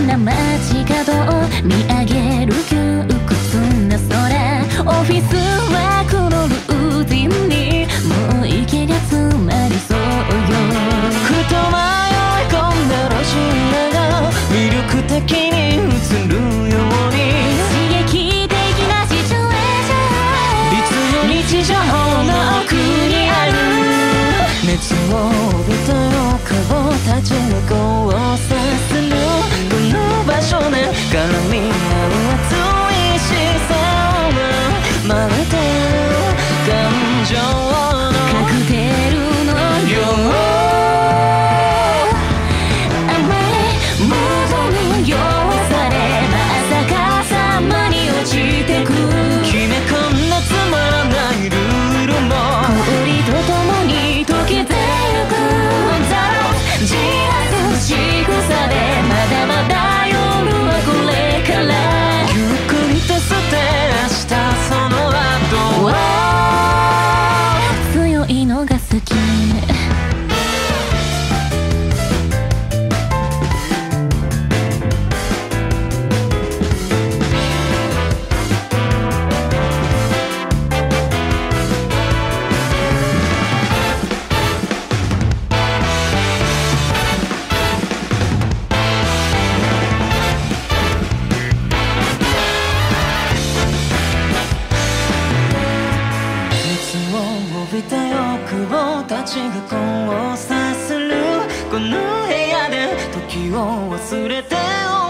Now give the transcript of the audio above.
な街角を見上げる窮屈な空、オフィスはこのルーティンにもう息が詰まりそうよ。 ふと迷い込んだ路地裏が魅力的に映るように、 刺激的なシチュエーション、 いつも日常の奥にある熱を帯びた横たちが交差するこの場所で絡み合う熱い視線はまるで感情のカクテルのよう、甘いムードに酔わされまさかさまに落ちてく、 決め込んだつまらないルールも氷とともに溶けてゆく、自発しぐさでまだまだ夜はこれからゆっくりと捨て明日その後強いのが好き。 帯びた欲望たちが交差するこの部屋で時を忘れて